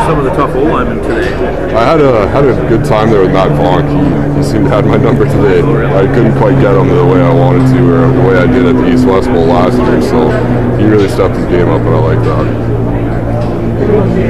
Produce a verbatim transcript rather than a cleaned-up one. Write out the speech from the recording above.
some of the tough O-linemen today? I had a had a good time there with Matt Vonk. He, he seemed to have my number today. I couldn't quite get him the way I wanted to, or the way I did at the East West Bowl last year. So he really stepped his game up, and I like that.